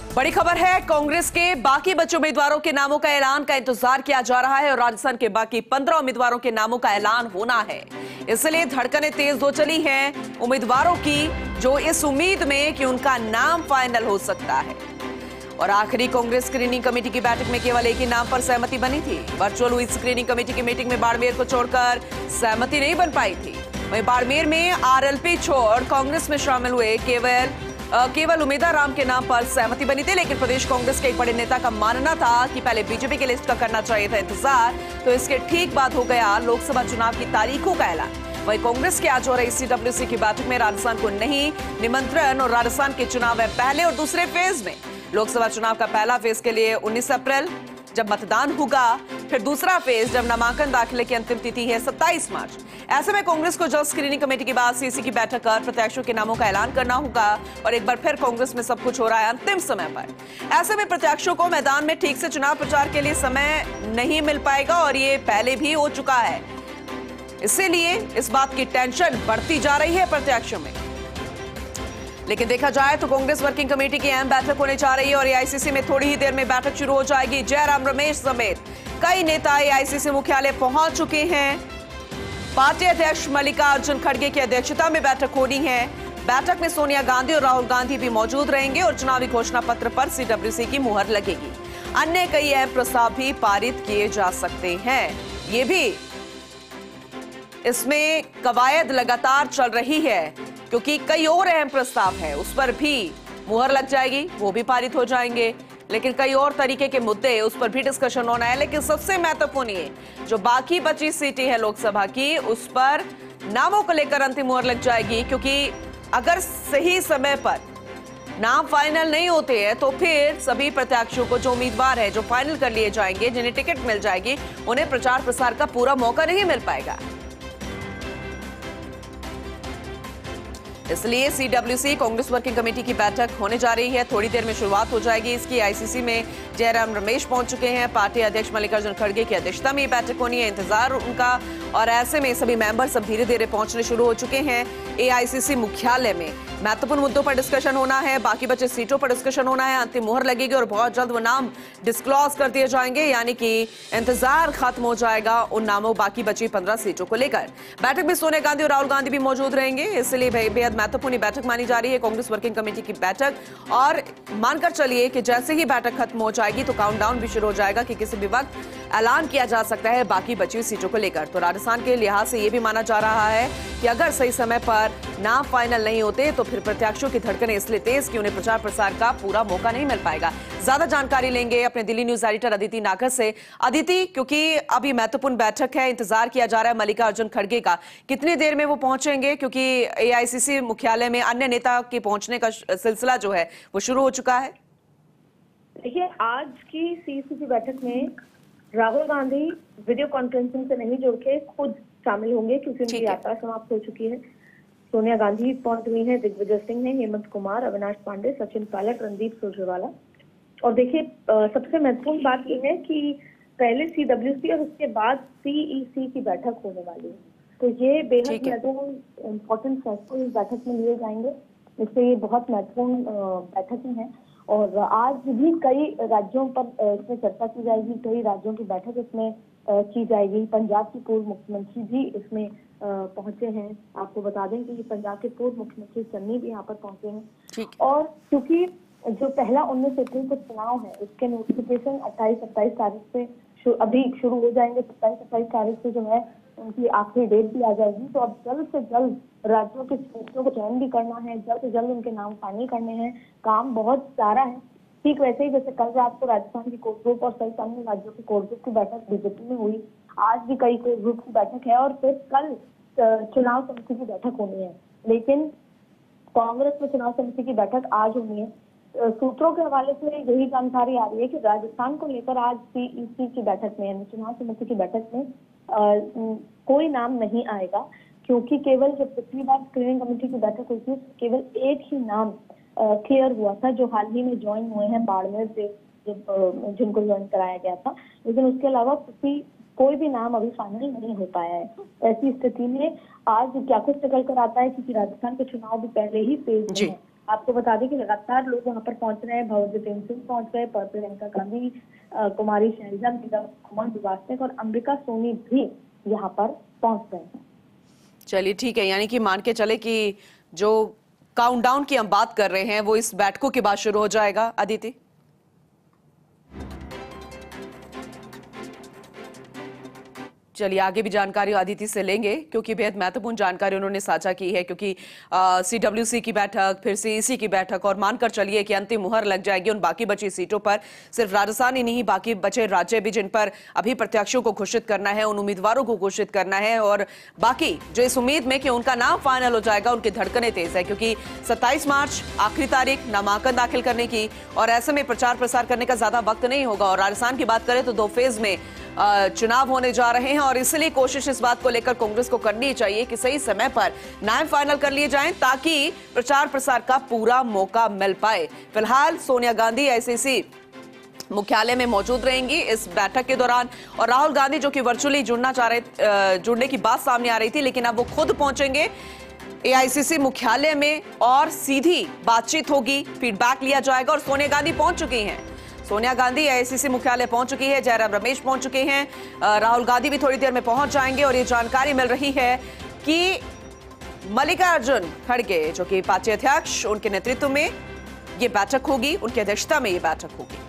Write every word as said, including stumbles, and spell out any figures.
बड़ी खबर है, कांग्रेस के बाकी बचे उम्मीदवारों के नामों का ऐलान का इंतजार किया जा रहा है और राजस्थान के बाकी पंद्रह उम्मीदवारों के नामों का ऐलान होना है। इसलिए धड़कनें तेज हो चली हैं उम्मीदवारों की, जो इस उम्मीद में कि उनका नाम फाइनल हो सकता है। और आखिरी कांग्रेस स्क्रीनिंग कमेटी की बैठक में केवल एक ही नाम पर सहमति बनी थी। वर्चुअल हुई स्क्रीनिंग कमेटी की मीटिंग में बाड़मेर को छोड़कर सहमति नहीं बन पाई थी। वहीं बाड़मेर में आरएलपी छोड़ कांग्रेस में शामिल हुए केवल केवल उमेदा राम के नाम पर सहमति बनी थी, लेकिन प्रदेश कांग्रेस के एक बड़े नेता का मानना था कि पहले बीजेपी के लिस्ट का करना चाहिए था इंतजार, तो इसके ठीक बाद हो गया लोकसभा चुनाव की तारीखों का ऐलान। वहीं कांग्रेस के आज हो रही सीडब्ल्यूसी की बैठक में राजस्थान को नहीं निमंत्रण और राजस्थान के चुनाव है पहले और दूसरे फेज में। लोकसभा चुनाव का पहला फेज के लिए उन्नीस अप्रैल जब मतदान होगा, फिर दूसरा फेज जब नामांकन दाखिले की अंतिम तिथि है सत्ताईस मार्च। ऐसे में कांग्रेस को जल्द स्क्रीनिंग कमेटी के बाद सीसी की बैठक कर प्रत्याशियों के नामों का ऐलान करना होगा और एक बार फिर कांग्रेस में सब कुछ हो रहा है अंतिम समय पर। ऐसे में प्रत्याशियों को मैदान में ठीक से चुनाव प्रचार के लिए समय नहीं मिल पाएगा और ये पहले भी हो चुका है। इसीलिए इस बात की टेंशन बढ़ती जा रही है प्रत्याशियों में। लेकिन देखा जाए तो कांग्रेस वर्किंग कमेटी की अहम बैठक होने जा रही है और एआईसीसी में थोड़ी ही देर में बैठक शुरू हो जाएगी। जयराम रमेश समेत कई नेता एआईसीसी मुख्यालय पहुंच चुके हैं। पार्टी अध्यक्ष मल्लिकार्जुन खड़गे की अध्यक्षता में बैठक होनी है। बैठक में सोनिया गांधी और राहुल गांधी भी मौजूद रहेंगे और चुनावी घोषणा पत्र पर सीडब्ल्यूसी की मुहर लगेगी। अन्य कई अहम प्रस्ताव भी पारित किए जा सकते हैं। ये भी इसमें कवायद लगातार चल रही है क्योंकि कई और अहम प्रस्ताव है, उस पर भी मुहर लग जाएगी, वो भी पारित हो जाएंगे। लेकिन कई और तरीके के मुद्दे, उस पर भी डिस्कशन होना है। लेकिन सबसे महत्वपूर्ण ये जो बाकी बची सीटें हैं लोकसभा की, उस पर नामों को लेकर अंतिम मुहर लग जाएगी, क्योंकि अगर सही समय पर नाम फाइनल नहीं होते हैं तो फिर सभी प्रत्याशियों को, जो उम्मीदवार है जो फाइनल कर लिए जाएंगे, जिन्हें टिकट मिल जाएगी, उन्हें प्रचार प्रसार का पूरा मौका नहीं मिल पाएगा। इसलिए सीडब्ल्यूसी कांग्रेस वर्किंग कमेटी की बैठक होने जा रही है। थोड़ी देर में शुरुआत हो जाएगी इसकी। आईसीसी में जयराम रमेश पहुंच चुके हैं। पार्टी अध्यक्ष मल्लिकार्जुन खड़गे की अध्यक्षता में ये बैठक होनी है, इंतजार उनका। और ऐसे में सभी मेंबर सब धीरे धीरे पहुंचने शुरू हो चुके हैं एआईसीसी मुख्यालय में। महत्वपूर्ण मुद्दों पर डिस्कशन होना है, बाकी बचे सीटों पर डिस्कशन होना है, अंतिम मुहर लगेगी और बहुत जल्द वो नाम डिस्क्लोज कर दिए जाएंगे, यानी कि इंतजार खत्म हो जाएगा उन नामों बाकी बची पंद्रह सीटों को लेकर। बैठक में सोनिया गांधी और राहुल गांधी भी मौजूद रहेंगे, इसलिए बेहद महत्वपूर्ण बैठक मानी जा रही है कांग्रेस वर्किंग कमेटी की बैठक। और मानकर चलिए कि जैसे ही बैठक खत्म हो जाएगी तो काउंटडाउन भी शुरू हो जाएगा कि किसी भी वक्त ऐलान किया जा सकता है बाकी बची सीटों को लेकर। तो राजस्थान के लिहाज से यह भी माना जा रहा है कि अगर सही समय पर नाम फाइनल नहीं होते तो फिर प्रत्याशियों की धड़कनें इसलिए तेज कि उन्हें प्रचार प्रसार का पूरा मौका नहीं मिल पाएगा। ज्यादा जानकारी लेंगे अपने दिल्ली न्यूज एडिटर अदिति नागर से। अदिति, क्योंकि अभी महत्वपूर्ण बैठक है, इंतजार किया जा रहा है मल्लिकार्जुन खड़गे का, कितनी देर में वो पहुंचेंगे? क्योंकि एआईसीसी मुख्यालय में अन्य नेता के पहुंचने का सिलसिला जो है वो शुरू हो चुका है। देखिए, आज की सीईसी की बैठक में राहुल गांधी वीडियो कॉन्फ्रेंसिंग से नहीं जुड़ के खुद शामिल होंगे, क्योंकि उनकी यात्रा समाप्त हो चुकी है। सोनिया गांधी पहुंच गई है, दिग्विजय सिंह ने, हेमंत कुमार, अविनाश पांडे, सचिन पायलट, रणदीप सुरजेवाला। और देखिए, सबसे महत्वपूर्ण बात यह है कि पहले सीडब्ल्यूसी और उसके बाद सीईसी की बैठक होने वाली है, तो ये बेहद महत्वपूर्ण इम्पोर्टेंट फैसले इस बैठक में लिए जाएंगे। इससे ये बहुत महत्वपूर्ण बैठकें हैं और आज भी कई राज्यों पर इसमें चर्चा की जाएगी, कई राज्यों की बैठक इसमें की जाएगी। पंजाब के पूर्व मुख्यमंत्री भी इसमें पहुंचे हैं। आपको बता दें कि पंजाब के पूर्व मुख्यमंत्री चन्नी भी यहाँ पर पहुंचे हैं। और क्योंकि जो पहला उन्नीस अप्रैल को चुनाव है, उसके नोटिफिकेशन अट्ठाईस सत्ताईस तारीख से अभी शुरू हो जाएंगे। सत्ताईस सत्ताईस तारीख से जो है उनकी आखिरी डेट भी आ जाएगी। तो अब जल्द से जल्द राज्यों के सीटों को चयन भी करना है, जल्द से जल्द उनके नाम फाइनल करने हैं। काम बहुत सारा है। ठीक वैसे ही जैसे कल रात को राजस्थान की कोर ग्रुप और कई अन्य राज्यों की कोर ग्रुप की बैठक बीजेपी में हुई, आज भी कई कोर ग्रुप की बैठक है और फिर कल चुनाव समिति की बैठक होनी है। लेकिन कांग्रेस में चुनाव समिति की बैठक आज होनी है। सूत्रों के हवाले से यही जानकारी आ रही है कि राजस्थान को लेकर आज सीईसी की बैठक में, यानी चुनाव समिति की बैठक में आ, कोई नाम नहीं आएगा, क्योंकि केवल जब पिछली बार स्क्रीनिंग कमेटी की बैठक हुई थी केवल एक ही नाम क्लियर हुआ था, जो हाल ही में ज्वाइन हुए हैं बाड़मेर से, जब जिनको ज्वाइन कराया गया था। लेकिन उसके अलावा किसी कोई भी नाम अभी फाइनल नहीं हो पाया है। ऐसी स्थिति में आज क्या कुछ निकल कर आता है, क्योंकि राजस्थान के चुनाव भी पहले ही फेज में है। आपको बता दें कि लगातार लोग वहां पर पहुंच रहे हैं। भवर जितेंद्र सिंह पहुंच गए, प्रियंका गांधी, कुमारी शैलजा मीरा, कुमार वासनिक और अंबिका सोनी भी यहाँ पर पहुंच गए हैं। चलिए ठीक है, यानी कि मान के चले कि जो काउंटडाउन की हम बात कर रहे हैं वो इस बैठकों के बाद शुरू हो जाएगा। अदिति, चलिए आगे भी जानकारी अदिति से लेंगे क्योंकि बेहद महत्वपूर्ण जानकारी उन्होंने साझा की है, क्योंकि सीडब्ल्यूसी की बैठक, फिर सीईसी की बैठक और मानकर चलिए कि अंतिम मुहर लग जाएगी उन बाकी बची सीटों पर। सिर्फ राजस्थान ही नहीं, बाकी बचे राज्य भी जिन पर अभी प्रत्याशियों को घोषित करना है, उन उम्मीदवारों को घोषित करना है और बाकी जो इस उम्मीद में कि उनका नाम फाइनल हो जाएगा उनकी धड़कनें तेज है, क्योंकि सत्ताईस मार्च आखिरी तारीख नामांकन दाखिल करने की और ऐसे में प्रचार प्रसार करने का ज्यादा वक्त नहीं होगा। और राजस्थान की बात करें तो दो फेज में चुनाव होने जा रहे हैं और इसलिए कोशिश इस बात को लेकर कांग्रेस को करनी चाहिए कि सही समय पर नाम फाइनल कर लिए जाएं ताकि प्रचार प्रसार का पूरा मौका मिल पाए। फिलहाल सोनिया गांधी आईसीसी मुख्यालय में मौजूद रहेंगी इस बैठक के दौरान और राहुल गांधी जो कि वर्चुअली जुड़ना चाह रहे जुड़ने की बात सामने आ रही थी, लेकिन अब वो खुद पहुंचेंगे एआईसीसी मुख्यालय में और सीधी बातचीत होगी, फीडबैक लिया जाएगा। और सोनिया गांधी पहुंच चुकी हैं, सोनिया गांधी एआईसीसी मुख्यालय पहुंच चुकी है, जयराम रमेश पहुंच चुके हैं, राहुल गांधी भी थोड़ी देर में पहुंच जाएंगे और ये जानकारी मिल रही है कि मल्लिकार्जुन खड़गे जो कि पार्टी अध्यक्ष, उनके नेतृत्व में ये बैठक होगी, उनकी अध्यक्षता में ये बैठक होगी।